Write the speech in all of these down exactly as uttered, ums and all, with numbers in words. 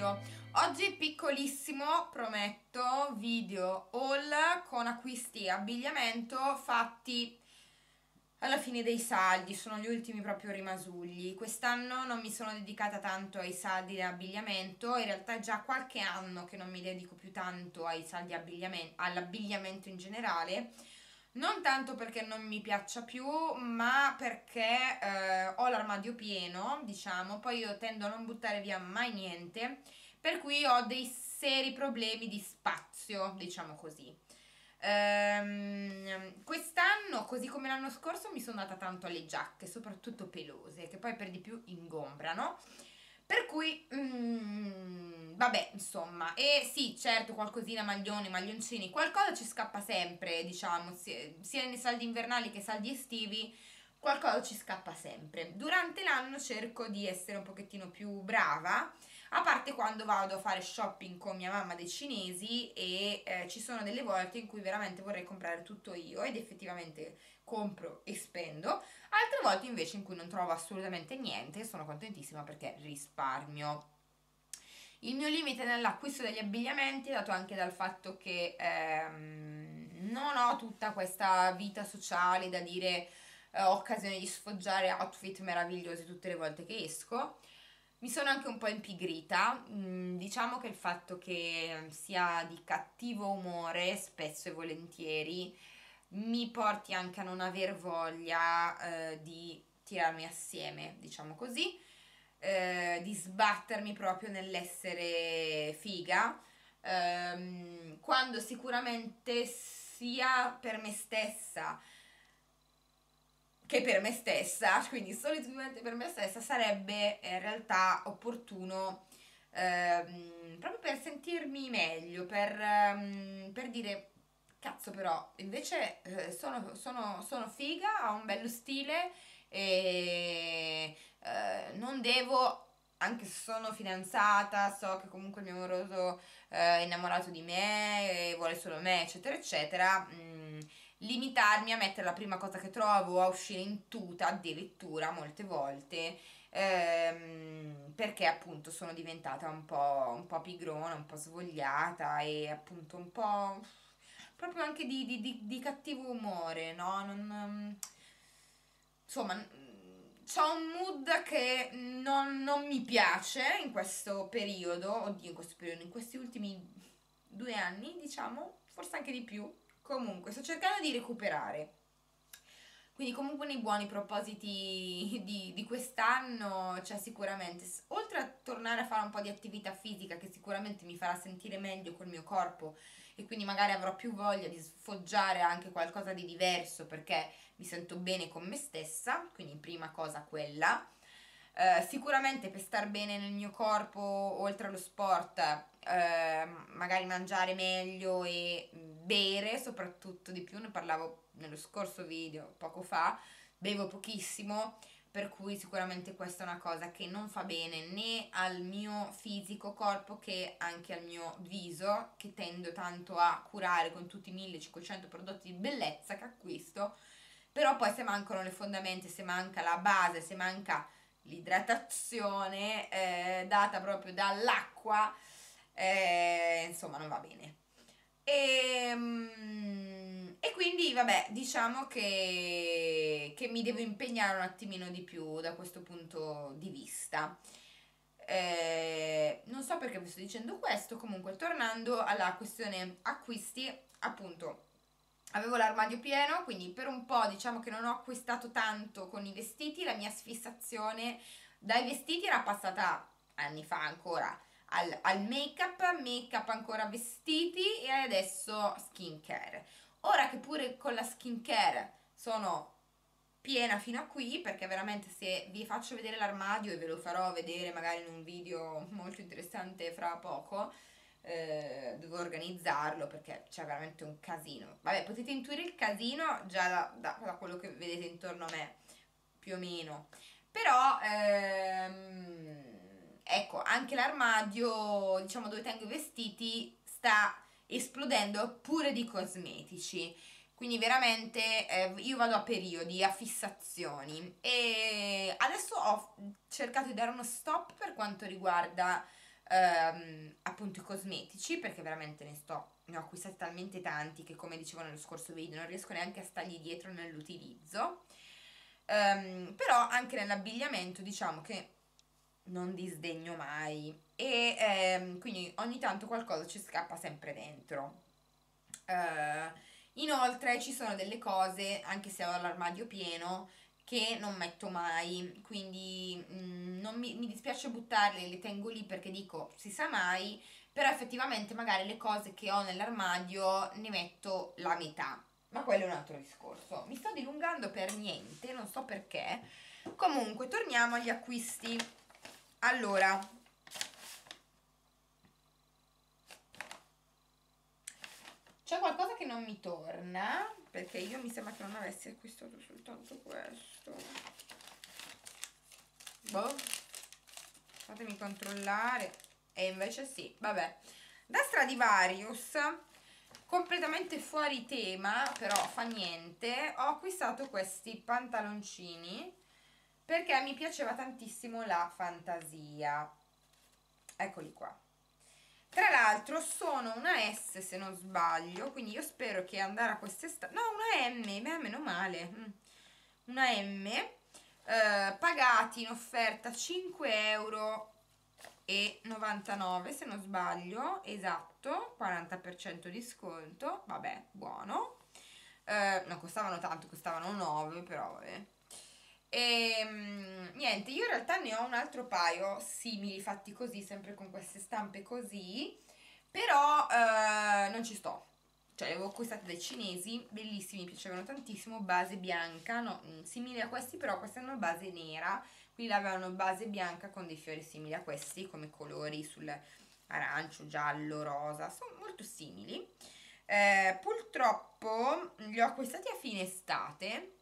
video. Oggi piccolissimo, prometto, video haul con acquisti e abbigliamento fatti alla fine dei saldi, sono gli ultimi proprio rimasugli. Quest'anno non mi sono dedicata tanto ai saldi di abbigliamento, in realtà è già qualche anno che non mi dedico più tanto ai saldi all'abbigliamento in generale. Non tanto perché non mi piaccia più, ma perché eh, ho l'armadio pieno, diciamo, poi io tendo a non buttare via mai niente, per cui ho dei seri problemi di spazio, diciamo così. Ehm, quest'anno, così come l'anno scorso, mi sono data tanto alle giacche, soprattutto pelose, che poi per di più ingombrano. Per cui, mm, vabbè, insomma, e sì, certo, qualcosina, maglioni, maglioncini, qualcosa ci scappa sempre, diciamo, sia, sia nei saldi invernali che saldi estivi, qualcosa ci scappa sempre. Durante l'anno cerco di essere un pochettino più brava, a parte quando vado a fare shopping con mia mamma dei cinesi e eh, ci sono delle volte in cui veramente vorrei comprare tutto io ed effettivamente compro e spendo, altre volte invece in cui non trovo assolutamente niente, sono contentissima perché risparmio. Il mio limite nell'acquisto degli abbigliamenti è dato anche dal fatto che ehm, non ho tutta questa vita sociale da dire eh, ho occasione di sfoggiare outfit meravigliosi tutte le volte che esco. Mi sono anche un po' impigrita, mm, diciamo che il fatto che sia di cattivo umore spesso e volentieri mi porti anche a non aver voglia eh, di tirarmi assieme, diciamo così, eh, di sbattermi proprio nell'essere figa, ehm, quando sicuramente sia per me stessa che per me stessa, quindi solitamente per me stessa, sarebbe in realtà opportuno ehm, proprio per sentirmi meglio, per, ehm, per dire cazzo però invece eh, sono, sono, sono figa, ho un bello stile e eh, non devo, anche se sono fidanzata, so che comunque il mio amoroso eh, è innamorato di me e vuole solo me, eccetera, eccetera, mh, limitarmi a mettere la prima cosa che trovo, a uscire in tuta addirittura molte volte, ehm, perché appunto sono diventata un po', un po' pigrona, un po' svogliata e appunto un po' proprio anche di, di- di- di cattivo umore, no? Non, insomma, c'ho un mood che non, non mi piace in questo periodo, oddio in questo periodo, in questi ultimi due anni, diciamo, forse anche di più. Comunque, sto cercando di recuperare. Quindi comunque nei buoni propositi di, di quest'anno c'è sicuramente, s- oltre a tornare a fare un po' di attività fisica che sicuramente mi farà sentire meglio col mio corpo e quindi magari avrò più voglia di sfoggiare anche qualcosa di diverso perché mi sento bene con me stessa, quindi prima cosa quella. Eh, sicuramente per star bene nel mio corpo, oltre allo sport, eh, magari mangiare meglio e bere soprattutto di più, ne parlavo nello scorso video poco fa, bevo pochissimo, per cui sicuramente questa è una cosa che non fa bene né al mio fisico corpo che anche al mio viso, che tendo tanto a curare con tutti i millecinquecento prodotti di bellezza che acquisto, però poi se mancano le fondamenta, se manca la base, se manca l'idratazione eh, data proprio dall'acqua, eh, insomma non va bene. E, mm, e quindi vabbè, diciamo che, che mi devo impegnare un attimino di più da questo punto di vista. Eh, non so perché vi sto dicendo questo, comunque tornando alla questione acquisti, appunto avevo l'armadio pieno, quindi per un po' diciamo che non ho acquistato tanto con i vestiti, la mia sfissazione dai vestiti era passata anni fa ancora al, al make up, make up ancora vestiti e adesso skincare. Ora che pure con la skincare sono piena fino a qui, perché veramente se vi faccio vedere l'armadio e ve lo farò vedere magari in un video molto interessante fra poco, eh, devo organizzarlo perché c'è veramente un casino. Vabbè, potete intuire il casino già da, da- da quello che vedete intorno a me, più o meno. Però, ehm, ecco, anche l'armadio, diciamo, dove tengo i vestiti, sta esplodendo pure di cosmetici. Quindi veramente eh, io vado a periodi, a fissazioni e adesso ho cercato di dare uno stop per quanto riguarda ehm, appunto i cosmetici, perché veramente ne sto, ne ho acquistati talmente tanti che, come dicevo nello scorso video, non riesco neanche a stargli dietro nell'utilizzo. Ehm, però anche nell'abbigliamento diciamo che non disdegno mai, e ehm, quindi ogni tanto qualcosa ci scappa sempre dentro. Eh, Inoltre ci sono delle cose, anche se ho l'armadio pieno, che non metto mai, quindi mm, non mi, mi dispiace buttarle, le tengo lì perché dico si sa mai, però effettivamente magari le cose che ho nell'armadio ne metto la metà, ma quello è un altro discorso. Mi sto dilungando per niente, non so perché. Comunque torniamo agli acquisti. Allora, c'è qualcosa che non mi torna, perché io mi sembra che non avessi acquistato soltanto questo. Boh, fatemi controllare. E invece sì, vabbè. Da Stradivarius, completamente fuori tema, però fa niente, ho acquistato questi pantaloncini perché mi piaceva tantissimo la fantasia. Eccoli qua. Tra l'altro sono una S se non sbaglio, quindi io spero che andare a quest'estate... No, una M, beh, meno male. Mm. Una M, eh, pagati in offerta cinque euro e novantanove se non sbaglio, esatto, quaranta per cento di sconto, vabbè, buono. Eh, non costavano tanto, costavano nove, però vabbè. E mm, niente, io in realtà ne ho un altro paio simili fatti così, sempre con queste stampe così, però eh, non ci sto. Cioè, li avevo acquistati dai cinesi, bellissimi, mi piacevano tantissimo, base bianca, no, mm, simili a questi, però questi hanno base nera, quindi avevano base bianca con dei fiori simili a questi, come colori sul arancio, giallo, rosa, sono molto simili. Eh, purtroppo li ho acquistati a fine estate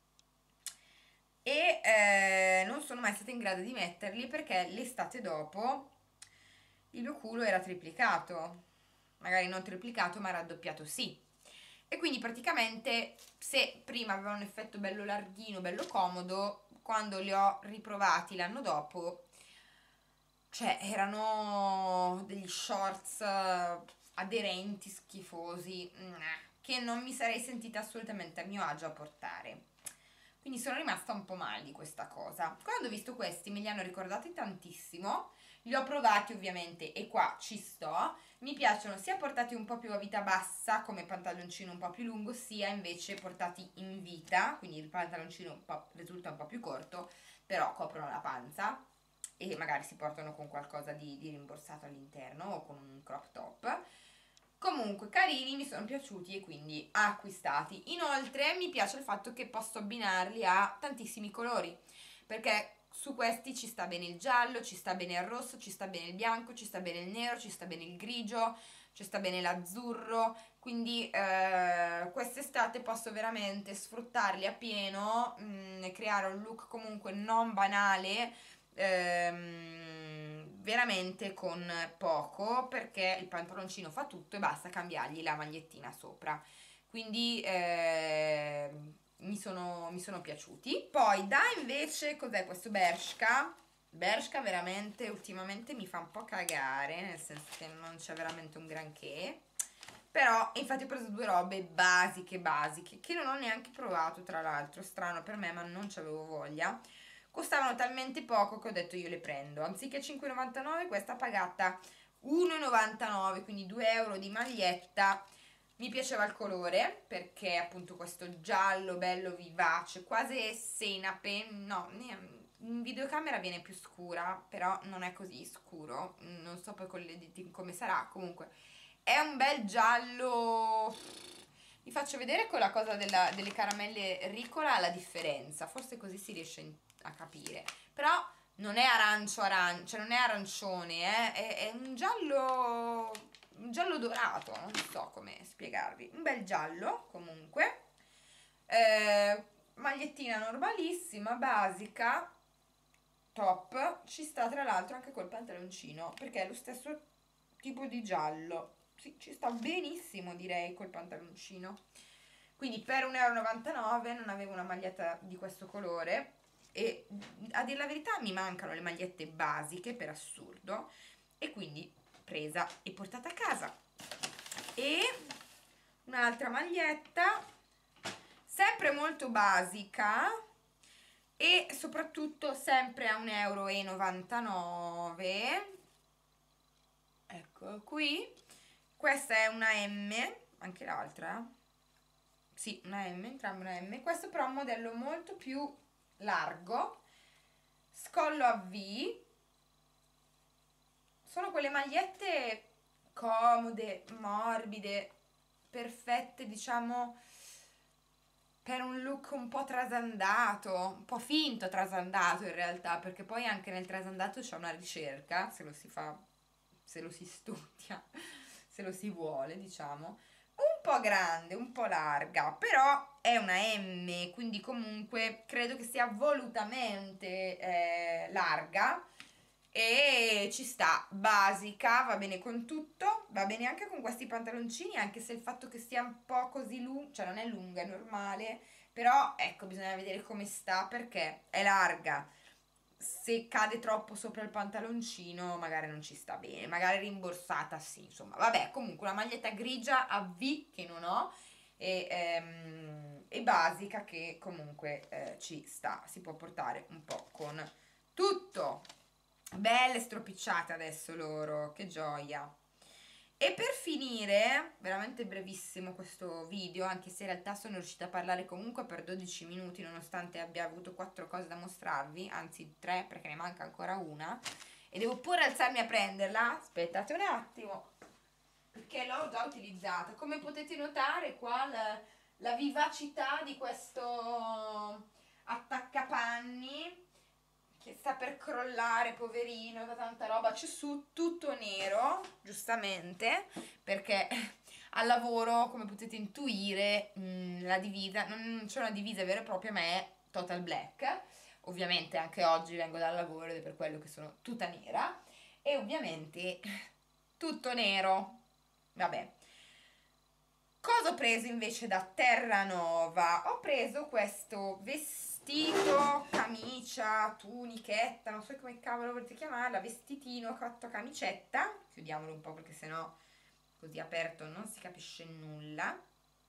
e eh, non sono mai stata in grado di metterli perché l'estate dopo il mio culo era triplicato, magari non triplicato ma raddoppiato sì, e quindi praticamente se prima avevano un effetto bello larghino, bello comodo, quando li ho riprovati l'anno dopo, cioè erano degli shorts eh, aderenti, schifosi, che non mi sarei sentita assolutamente a mio agio a portare. Quindi sono rimasta un po' male di questa cosa. Quando ho visto questi me li hanno ricordati tantissimo, li ho provati ovviamente e qua ci sto. Mi piacciono sia portati un po' più a vita bassa, come pantaloncino un po' più lungo, sia invece portati in vita, quindi il pantaloncino un po' risulta un po' più corto, però coprono la panza e magari si portano con qualcosa di, di rimborsato all'interno o con un crop top. Comunque carini, mi sono piaciuti e quindi acquistati. Inoltre mi piace il fatto che posso abbinarli a tantissimi colori, perché su questi ci sta bene il giallo, ci sta bene il rosso, ci sta bene il bianco, ci sta bene il nero, ci sta bene il grigio, ci sta bene l'azzurro, quindi eh, quest'estate posso veramente sfruttarli appieno, mh, creare un look comunque non banale, ehm, veramente con poco, perché il pantaloncino fa tutto e basta cambiargli la magliettina sopra, quindi eh, mi sono, mi sono piaciuti. Poi da invece cos'è questo Bershka? Bershka veramente ultimamente mi fa un po' cagare, nel senso che non c'è veramente un granché, però infatti ho preso due robe basiche basiche che non ho neanche provato, tra l'altro, strano per me, ma non c'avevo voglia. Costavano talmente poco che ho detto io le prendo, anziché cinque e novantanove questa pagata uno e novantanove, quindi due euro di maglietta. Mi piaceva il colore perché appunto questo giallo bello vivace, quasi senape, no, in videocamera viene più scura, però non è così scuro, non so poi con le dita come sarà, comunque è un bel giallo. Vi faccio vedere con la cosa della- delle caramelle Ricola la differenza, forse così si riesce in- a capire, però non è arancio arancio, cioè non è arancione, eh, è, è un giallo, un giallo dorato, non so come spiegarvi, un bel giallo comunque. Eh, magliettina normalissima, basica, top, ci sta tra l'altro anche col pantaloncino perché è lo stesso tipo di giallo, sì, ci sta benissimo direi col pantaloncino. Quindi per uno e novantanove euro non avevo una maglietta di questo colore e a dire la verità mi mancano le magliette basiche per assurdo, e quindi presa e portata a casa. E un'altra maglietta sempre molto basica e soprattutto sempre a un euro e novantanove. Ecco qui, questa è una M, anche l'altra, sì, una M, entrambe una M. Questo però è un modello molto più largo, scollo a V. Sono quelle magliette comode, morbide, perfette, diciamo, per un look un po' trasandato, un po' finto trasandato in realtà, perché poi anche nel trasandato c'è una ricerca, se lo si fa, se lo si studia, se lo si vuole, diciamo, un po' grande, un po' larga, però è una M, quindi comunque credo che sia volutamente eh, larga e ci sta, basica, va bene con tutto, va bene anche con questi pantaloncini, anche se il fatto che sia un po' così lunga, cioè non è lunga, è normale, però ecco, bisogna vedere come sta perché è larga. Se cade troppo sopra il pantaloncino magari non ci sta bene, magari rimborsata sì, insomma, vabbè, comunque una maglietta grigia a V che non ho e, ehm, e basica che comunque eh, ci sta, si può portare un po' con tutto. Belle stropicciate adesso loro, che gioia. E per finire, veramente brevissimo questo video, anche se in realtà sono riuscita a parlare comunque per dodici minuti nonostante abbia avuto quattro cose da mostrarvi, anzi tre perché ne manca ancora una e devo pure alzarmi a prenderla. Aspettate un attimo perché l'ho già utilizzata. Come potete notare qua la, la vivacità di questo attaccapanni che sta per crollare, poverino, da tanta roba, c'è su tutto nero, giustamente, perché al lavoro, come potete intuire, mh, la divisa, non c'è una divisa vera e propria, ma è total black. Ovviamente anche oggi vengo dal lavoro ed è per quello che sono tutta nera. E ovviamente tutto nero. Vabbè. Cosa ho preso invece da Terranova? Ho preso questo vestito, camicia, tunichetta, non so come cavolo volete chiamarla, vestitino, cotto, camicetta. Chiudiamolo un po' perché sennò così aperto non si capisce nulla.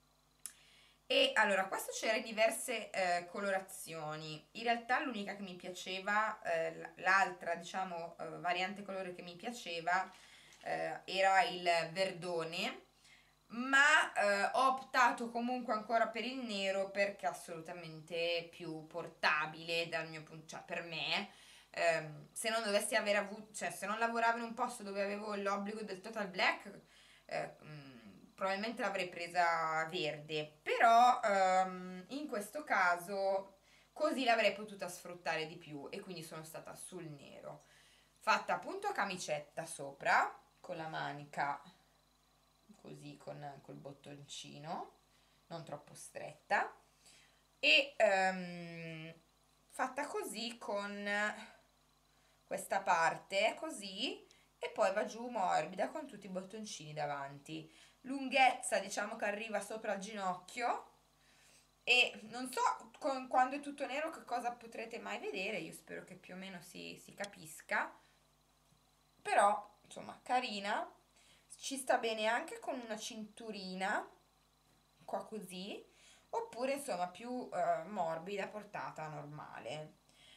E allora, questo c'era in diverse eh, colorazioni. In realtà l'unica che mi piaceva, eh, l'altra diciamo eh, variante colore che mi piaceva eh, era il verdone, ma eh, ho optato comunque ancora per il nero perché è assolutamente più portabile dal mio punto, cioè per me. Ehm, se non dovessi aver avuto, cioè se non lavoravo in un posto dove avevo l'obbligo del total black, eh, mh, probabilmente l'avrei presa verde, però ehm, in questo caso così l'avrei potuta sfruttare di più e quindi sono stata sul nero, fatta appunto a camicetta sopra con la manica così con col bottoncino non troppo stretta e ehm, fatta così con questa parte così e poi va giù morbida con tutti i bottoncini davanti, lunghezza diciamo che arriva sopra il ginocchio e non so con, quando è tutto nero che cosa potrete mai vedere, io spero che più o meno si, si capisca, però insomma carina, ci sta bene anche con una cinturina qua così oppure insomma più eh, morbida portata normale.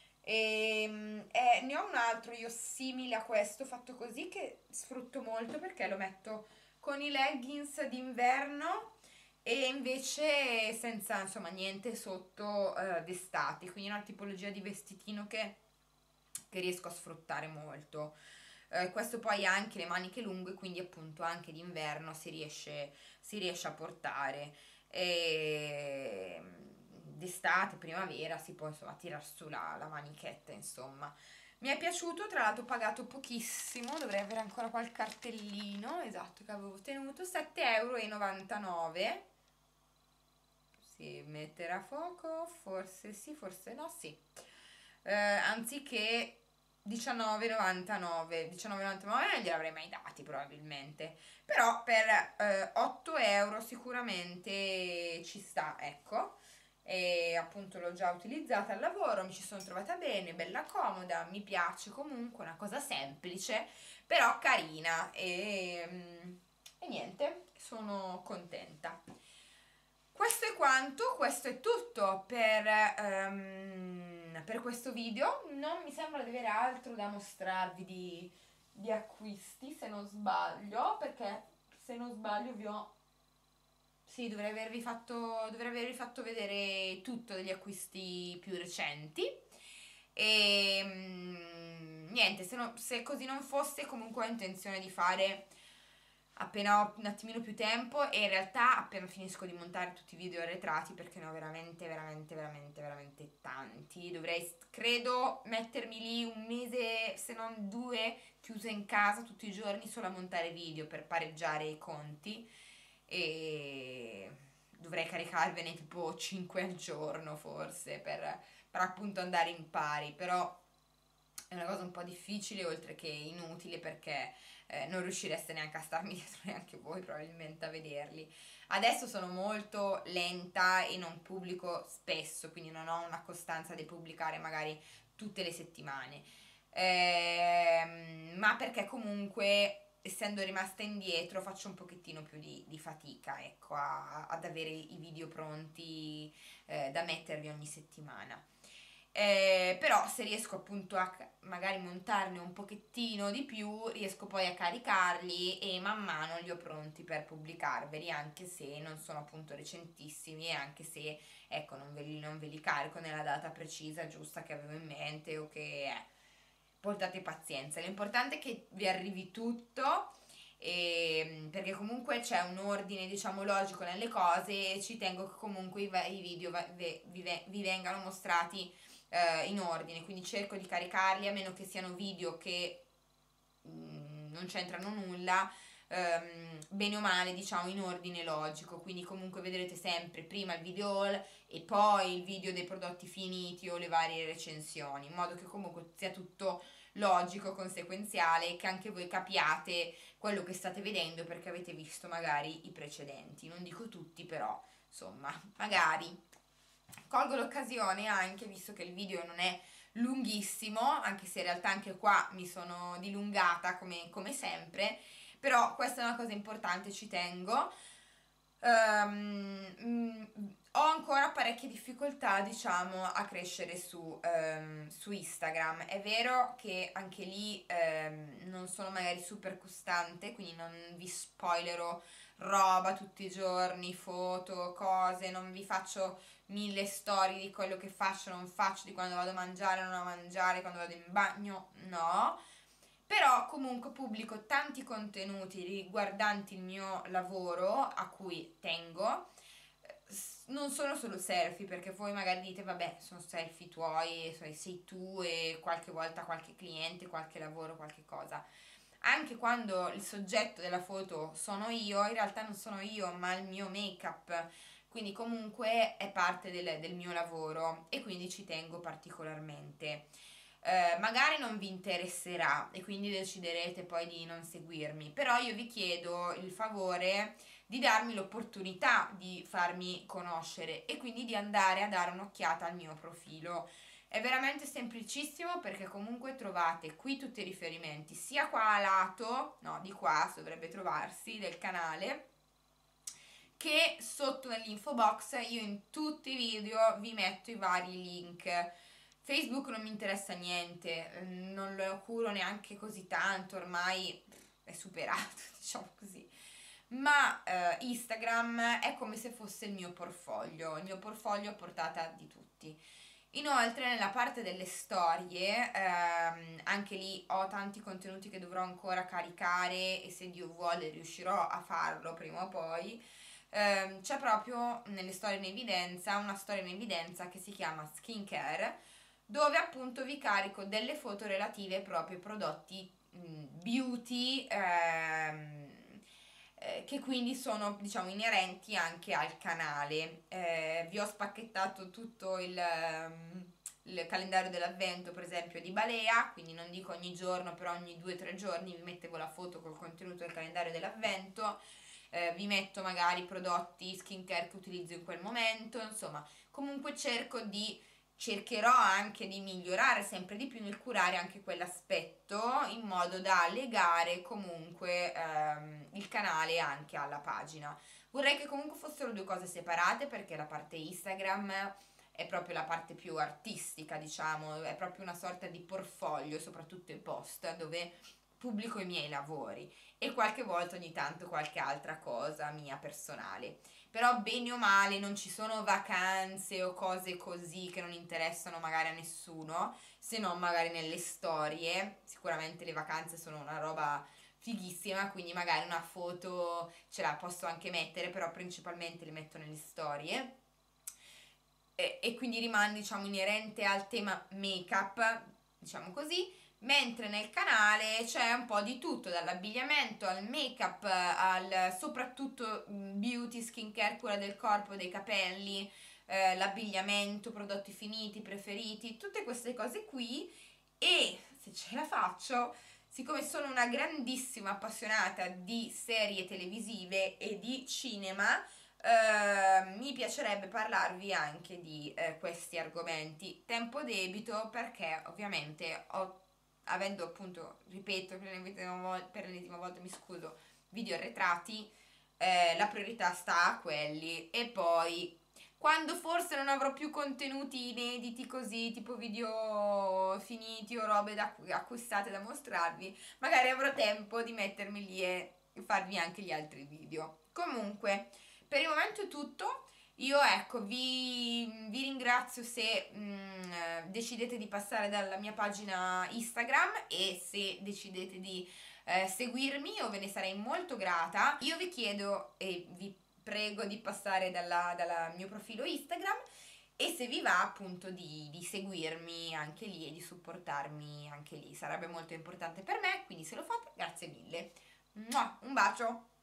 E, eh, ne ho un altro io simile a questo fatto così che sfrutto molto perché lo metto con i leggings d'inverno e invece senza insomma niente sotto eh, d'estate, quindi una tipologia di vestitino che, che riesco a sfruttare molto. Eh, questo poi ha anche le maniche lunghe, quindi appunto anche d'inverno si riesce, si riesce a portare. E d'estate, primavera si può insomma tirar su la, la manichetta, insomma. Mi è piaciuto, tra l'altro ho pagato pochissimo, dovrei avere ancora qualche cartellino, esatto, che avevo ottenuto, sette e novantanove euro. Si metterà a fuoco? Forse sì, forse no, sì. Eh, anziché diciannove e novantanove, diciannove e novantanove non glieli avrei mai dati probabilmente, però per eh, otto euro sicuramente ci sta, ecco. e appunto l'ho già utilizzata al lavoro, mi ci sono trovata bene, bella comoda, mi piace comunque, una cosa semplice però carina e, mm, e niente, sono contenta. Questo è quanto, questo è tutto per, ehm, per questo video. Non mi sembra di avere altro da mostrarvi di, di acquisti, se non sbaglio, perché se non sbaglio vi ho... Sì, dovrei avervi fatto, dovrei avervi fatto vedere tutto degli acquisti più recenti. E mm, niente, se, no- se così non fosse, comunque ho intenzione di fare appena ho un attimino più tempo e in realtà appena finisco di montare tutti i video arretrati perché ne ho veramente, veramente, veramente, veramente tanti. Dovrei, credo, mettermi lì un mese, se non due, chiusa in casa tutti i giorni solo a montare video per pareggiare i conti e dovrei caricarvene tipo cinque al giorno forse per, per appunto andare in pari, però è una cosa un po' difficile oltre che inutile perché eh, non riuscireste neanche a starmi dietro neanche voi probabilmente a vederli. Adesso sono molto lenta e non pubblico spesso, quindi non ho una costanza di pubblicare magari tutte le settimane. Ehm, ma perché comunque essendo rimasta indietro faccio un pochettino più di, di fatica ecco, a- ad avere i video pronti eh, da mettervi ogni settimana. Eh, però se riesco appunto a ca- magari montarne un pochettino di più, riesco poi a caricarli e man mano li ho pronti per pubblicarveli, anche se non sono appunto recentissimi e anche se ecco non ve li, non ve li carico nella data precisa giusta che avevo in mente o che è. Portate pazienza, l'importante è che vi arrivi tutto. E, perché comunque c'è un ordine diciamo logico nelle cose e ci tengo che comunque i, va- i video va- ve- vi, ve- vi vengano mostrati eh, in ordine, quindi cerco di caricarli a meno che siano video che mm, non c'entrano nulla, ehm, bene o male diciamo in ordine logico, quindi comunque vedrete sempre prima il video haul e poi il video dei prodotti finiti o le varie recensioni, in modo che comunque sia tutto logico, conseguenziale e che anche voi capiate quello che state vedendo perché avete visto magari i precedenti, non dico tutti però insomma magari colgo l'occasione anche, visto che il video non è lunghissimo, anche se in realtà anche qua mi sono dilungata come, come sempre, però questa è una cosa importante, ci tengo. Ehm, mm, ho ancora parecchie difficoltà, diciamo, a crescere su, ehm, su Instagram. È vero che anche lì ehm, non sono magari super costante, quindi non vi spoilerò roba tutti i giorni, foto, cose, non vi faccio mille storie di quello che faccio, non faccio, di quando vado a mangiare, non a mangiare, quando vado in bagno, no. Però comunque pubblico tanti contenuti riguardanti il mio lavoro a cui tengo. S- Non sono solo selfie, perché voi magari dite, vabbè, sono selfie tuoi, sei sei tu e qualche volta qualche cliente, qualche lavoro, qualche cosa. Anche quando il soggetto della foto sono io, in realtà non sono io, ma il mio make-up. Quindi comunque è parte del, del mio lavoro e quindi ci tengo particolarmente. Eh, magari non vi interesserà e quindi deciderete poi di non seguirmi, però io vi chiedo il favore di darmi l'opportunità di farmi conoscere e quindi di andare a dare un'occhiata al mio profilo. È veramente semplicissimo perché comunque trovate qui tutti i riferimenti, sia qua a lato, no, di qua dovrebbe trovarsi, del canale, che sotto nell'info box io in tutti i video vi metto i vari link. Facebook non mi interessa niente, eh, non lo curo neanche così tanto, ormai è superato, diciamo così. Ma eh, Instagram è come se fosse il mio portfolio, il mio portfolio a portata di tutti. Inoltre nella parte delle storie, ehm, anche lì ho tanti contenuti che dovrò ancora caricare e se Dio vuole riuscirò a farlo prima o poi. Ehm, c'è proprio nelle storie in evidenza una storia in evidenza che si chiama Skincare, dove appunto vi carico delle foto relative proprio ai prodotti mh, beauty ehm, eh, che quindi sono diciamo inerenti anche al canale. Eh, vi ho spacchettato tutto il, ehm, il calendario dell'avvento per esempio di Balea, quindi non dico ogni giorno, però ogni due o tre giorni vi mettevo la foto col contenuto del calendario dell'avvento. Eh, vi metto magari prodotti skincare che utilizzo in quel momento, insomma comunque cerco di cercherò anche di migliorare sempre di più nel curare anche quell'aspetto, in modo da legare comunque ehm, il canale anche alla pagina. Vorrei che comunque fossero due cose separate, perché la parte Instagram è proprio la parte più artistica, diciamo, è proprio una sorta di portfolio, soprattutto i post, dove pubblico i miei lavori e qualche volta ogni tanto qualche altra cosa mia personale. Però bene o male non ci sono vacanze o cose così che non interessano magari a nessuno, se non magari nelle storie. Sicuramente le vacanze sono una roba fighissima, quindi magari una foto ce la posso anche mettere, però principalmente le metto nelle storie. E, e quindi rimane, diciamo, inerente al tema make-up, diciamo così, mentre nel canale c'è un po' di tutto, dall'abbigliamento al make-up, al soprattutto beauty, skincare, cura del corpo, dei capelli, eh, l'abbigliamento, prodotti finiti, preferiti, tutte queste cose qui. E se ce la faccio, siccome sono una grandissima appassionata di serie televisive e di cinema, eh, mi piacerebbe parlarvi anche di eh, questi argomenti. Tempo debito, perché ovviamente ho, avendo appunto, ripeto per l'ennesima volta, per l'ennesima volta mi scuso, video arretrati, eh, la priorità sta a quelli. E poi quando forse non avrò più contenuti inediti così, tipo video finiti o robe da acquistate da mostrarvi, magari avrò tempo di mettermi lì e farvi anche gli altri video. Comunque, per il momento è tutto. Io ecco, vi, vi ringrazio se mh, decidete di passare dalla mia pagina Instagram, e se decidete di eh, seguirmi, io ve ne sarei molto grata. Io vi chiedo e vi prego di passare dalla, dal mio profilo Instagram, e se vi va appunto di, di seguirmi anche lì e di supportarmi anche lì, sarebbe molto importante per me, quindi se lo fate grazie mille. Mua, un bacio!